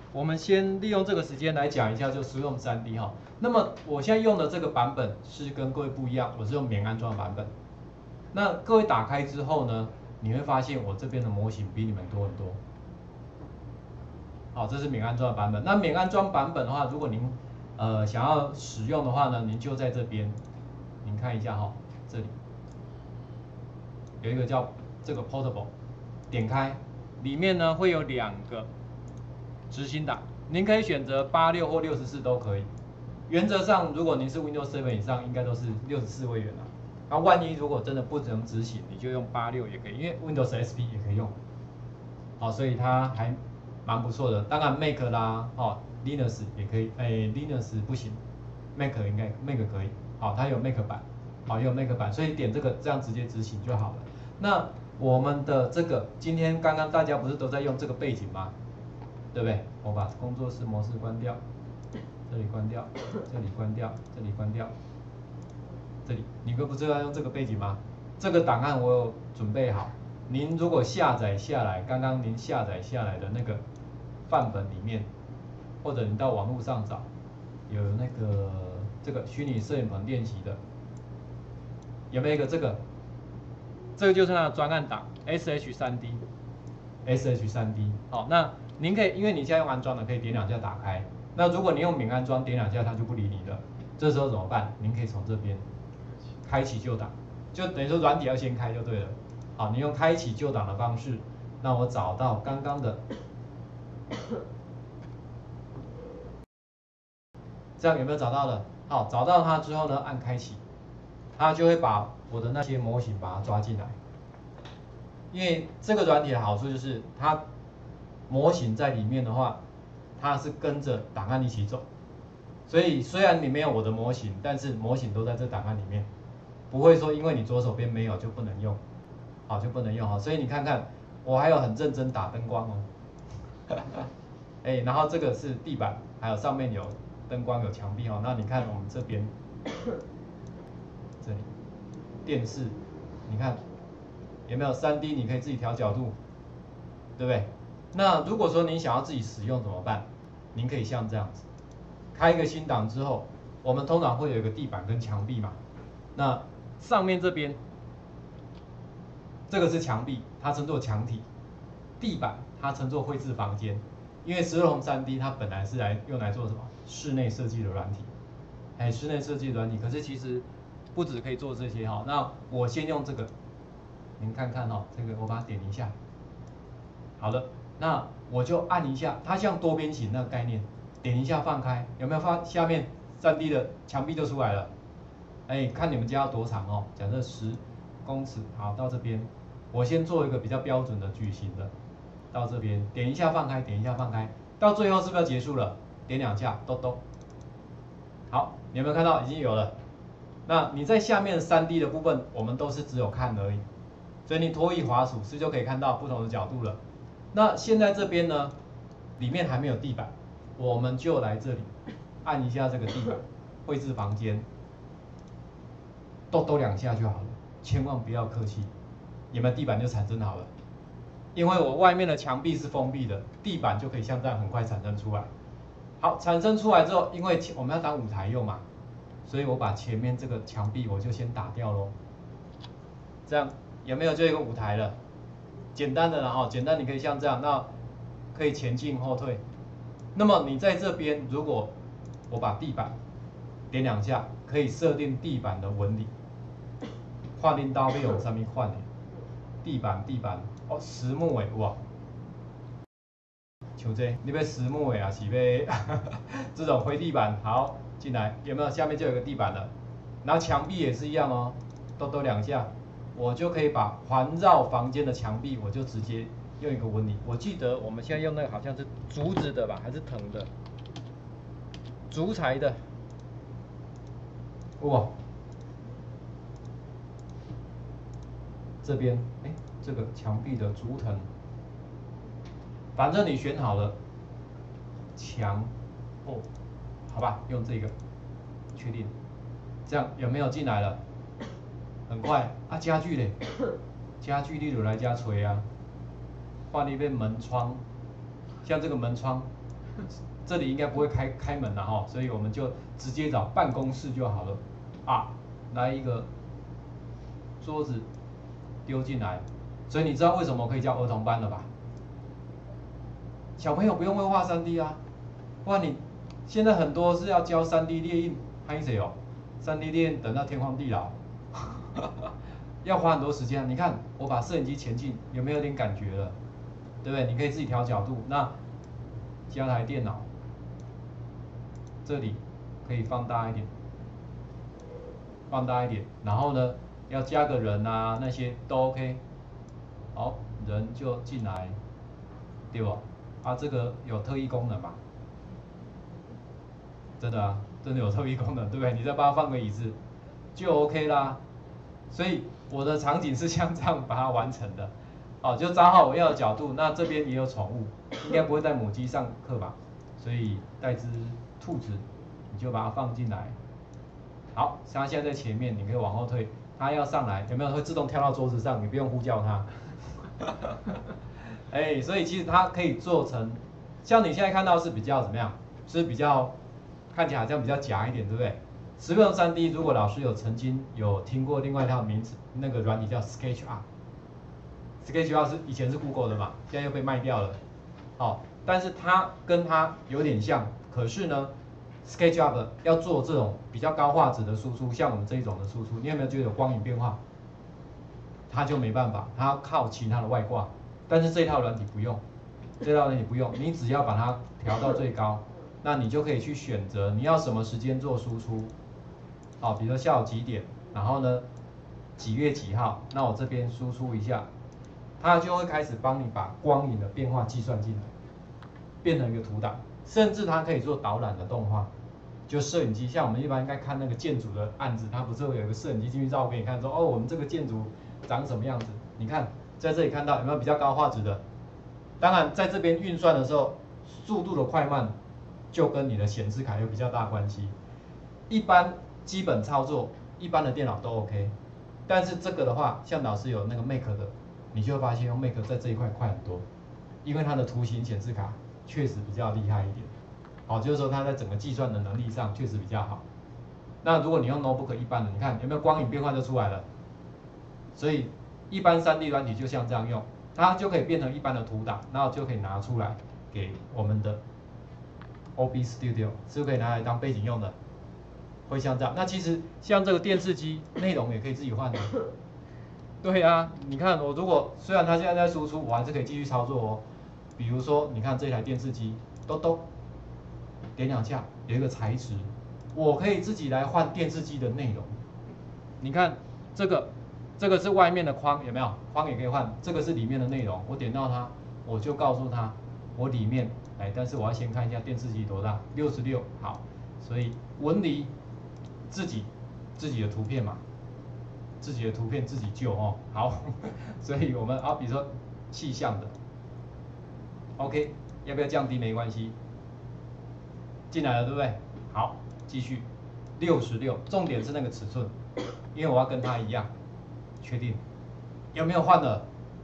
我们先利用这个时间来讲一下就Zoom 3D 哈。那么我现在用的这个版本是跟各位不一样，我是用免安装版本。那各位打开之后呢，你会发现我这边的模型比你们多很多。好，这是免安装的版本。那免安装版本的话，如果您想要使用的话呢，您就在这边，您看一下哈，这里有一个叫这个 Portable， 点开，里面呢会有2个执行档，您可以选择86或64都可以。原则上，如果您是 Windows 7以上，应该都是64位元啦。那万一如果真的不能执行，你就用86也可以，因为 Windows SP 也可以用。好，所以它还蛮不错的。当然 Mac 啦，Linux 也可以，Linux 不行 ，Mac 应该 Mac 可以。好，它有 Mac 版，好，也有 Mac 版，所以点这个这样直接执行就好了。那我们的这个今天刚刚大家不是都在用这个背景吗？对不对？我把工作室模式关掉，这里关掉，这里关掉，这里关掉，这里你们不是要用这个背景吗？这个档案我有准备好，您如果下载下来，刚刚您下载下来的那个范本里面，或者你到网络上找，有那个这个虚拟摄影棚练习的，有没有一个这个？这个就是那个专案档 SH3D。好，那您可以，因为你现在用安装的，可以点2下打开。那如果你用免安装，点2下它就不理你了。这时候怎么办？您可以从这边开启旧档，就等于说软体要先开就对了。好，你用开启旧档的方式，那我找到刚刚的，这样有没有找到了？好，找到它之后呢，按开启，它就会把我的那些模型把它抓进来。因为这个软体的好处就是它模型在里面的话，它是跟着档案一起走，所以虽然你没有我的模型，但是模型都在这档案里面，不会说因为你左手边没有就不能用，好就不能用哈。所以你看看，我还有很认真打灯光哦，然后这个是地板，还有上面有灯光有墙壁哦。那你看我们这边，这里电视，你看。有没有 3D？ 你可以自己调角度，对不对？那如果说您想要自己使用怎么办？您可以像这样子，开一个新档之后，我们通常会有一个地板跟墙壁嘛。那上面这边，这个是墙壁，它称作墙体；地板它称作绘制房间。因为Zoom 3D 它本来是用来做什么？室内设计的软体，室内设计的软体。可是其实不只可以做这些哈。那我先用这个。您看看哦，这个我把它点一下，好了，那我就按一下，它像多边形那个概念，点一下放开，有没有发下面3D 的墙壁就出来了？看你们家要多长哦，假设10公尺，好，到这边，我先做一个比较标准的矩形的，到这边点一下放开，点一下放开，到最后是不是要结束了？点2下，咚咚，好，你有没有看到已经有了？那你在下面3D 的部分，我们都是只有看而已。所以你拖一滑鼠，是不是就可以看到不同的角度了？那现在这边呢，里面还没有地板，我们就来这里按一下这个地板，绘制房间，咚咚2下就好了，千万不要客气，有没有地板就产生好了？因为我外面的墙壁是封闭的，地板就可以像这样很快产生出来。好，产生出来之后，因为我们要当舞台用嘛，所以我把前面这个墙壁我就先打掉咯，这样。有没有就一个舞台了？简单的啦哈，简单你可以像这样，那可以前进后退。那么你在这边，如果我把地板点2下，可以设定地板的纹理。看恁家要用什么款的？地板哦，实木的哇，像这你要实木的啊，是要这种灰地板？好，进来有没有？下面就有个地板了。然后墙壁也是一样哦，咚咚2下。我就可以把环绕房间的墙壁，我就直接用一个纹理。我记得我们现在用那个好像是竹子的吧，还是藤的？竹材的。哇，这边这个墙壁的竹藤，反正你选好了，墙好吧，用这个，确定，这样有没有进来了？很快啊，家具嘞，家具你就来家吹啊。换一边门窗，像这个门窗， 这里应该不会开门了哈，所以我们就直接找办公室就好了啊，来一个桌子丢进来，所以你知道为什么可以叫儿童班了吧？小朋友不用会画 3D 啊，不然你现在很多是要教 3D 列印，拍谁哦？3D 列印等到天荒地老，要花很多时间。你看我把摄影机前进，有没有点感觉了？对不对？你可以自己调角度。那加台电脑，这里可以放大一点，放大一点。然后呢，要加个人啊，那些都 OK。好，人就进来，对吧？啊，这个有特异功能嘛？真的啊，真的有特异功能，对不对？你再帮他放个椅子，就 OK 啦。所以我的场景是像这样把它完成的。哦，就抓好我要的角度。那这边也有宠物，应该不会带母鸡上课吧？所以带只兔子，你就把它放进来。好，像它现在在前面，你可以往后退。它要上来，有没有会自动跳到桌子上？你不用呼叫它。哎，所以其实它可以做成，像你现在看到是比较怎么样？是比较看起来好像比较假一点，对不对？实用 3D， 如果老师曾经有听过另外一套名词，那个软体叫 SketchUp。SketchUp 是以前是 Google 的嘛，现在又被卖掉了。好，但是它跟它有点像，可是呢 ，SketchUp 要做这种比较高画质的输出，像我们这一种的输出，你有没有觉得有光影变化？它就没办法，它要靠其他的外挂。但是这套软体不用，这套软体不用，你只要把它调到最高，那你就可以去选择你要什么时间做输出。好，比如说下午几点，然后呢几月几号，那我这边输出一下，它就会开始帮你把光影的变化计算进来，变成一个图档，甚至它可以做导览的动画。就摄影机，像我们一般应该看那个建筑的案子，它不是会有一个摄影机进去照给你看，说哦我们这个建筑长什么样子？你看在这里看到有没有比较高画质的？当然在这边运算的时候，速度的快慢就跟你的显示卡有比较大关系。一般基本操作，一般的电脑都 OK， 但是这个的话，像老师有那个 Mac 的，你就会发现用 Mac 在这一块快很多，因为它的图形显示卡确实比较厉害一点。好，就是说它在整个计算的能力上确实比较好。那如果你用 notebook 一般的，你看有没有光影变化就出来了。所以一般3D 软体就像这样用，它就可以变成一般的图档，然后就可以拿出来给我们的 OB Studio， 是不是可以拿来当背景用的？会像这样。那其实像这个电视机内容也可以自己换的。对啊，你看我如果虽然它现在在输出，我还是可以继续操作哦。比如说，你看这台电视机，咚咚，点2下，有一个材质，我可以自己来换电视机的内容。你看这个是外面的框，有没有？框也可以换，这个是里面的内容。我点到它，我就告诉它我里面来，但是我要先看一下电视机多大，66，好，所以纹理自己的图片嘛，自己的图片自己救哦，好，所以我们比如说气象的 ，OK， 要不要降低没关系，进来了对不对？好，继续66，重点是那个尺寸，因为我要跟它一样。确定有没有换了？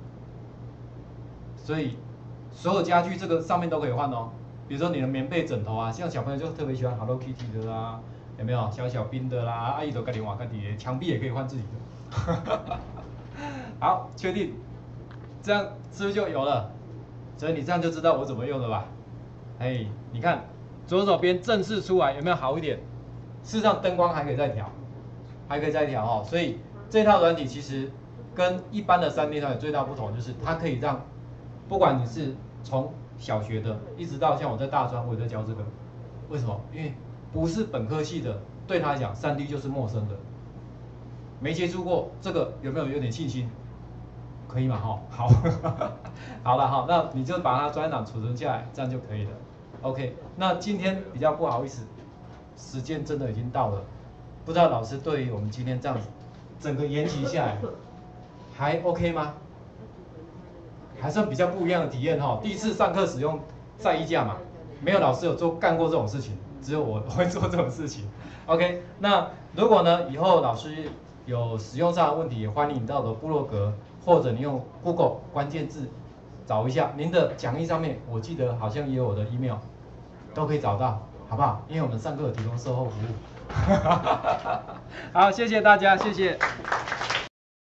所以所有家具这个上面都可以换哦。比如说你的棉被、枕头啊，像小朋友就特别喜欢 Hello Kitty 的啦，有没有小兵的啦？阿姨都盖点瓦盖底，墙壁也可以换自己的。好，确定，这样是不是就有了？所以你这样就知道我怎么用了吧？哎，你看左手边正式出来有没有好一点？事实上灯光还可以再调，哦。所以这套软体其实跟一般的3D 软体最大不同就是，它可以让不管你是从小学的，一直到像我在大专，我也在教这个。为什么？因为不是本科系的，对他来讲3D 就是陌生的，没接触过这个，有没有点信心？可以嘛？好，好了哈，那你就把它专档储存下来，这样就可以了。OK， 那今天比较不好意思，时间真的已经到了，不知道老师对于我们今天这样子整个研习下来还 OK 吗？还算比较不一样的体验哈。第一次上课使用晒衣架嘛，没有老师有干过这种事情，只有我会做这种事情。OK， 那如果呢以后老师有使用上的问题，也欢迎你到我的部落格，或者你用 Google 关键字找一下您的讲义上面，我记得好像也有我的 email， 都可以找到，好不好？因为我们上课有提供售后服务。 好，谢谢大家，谢谢。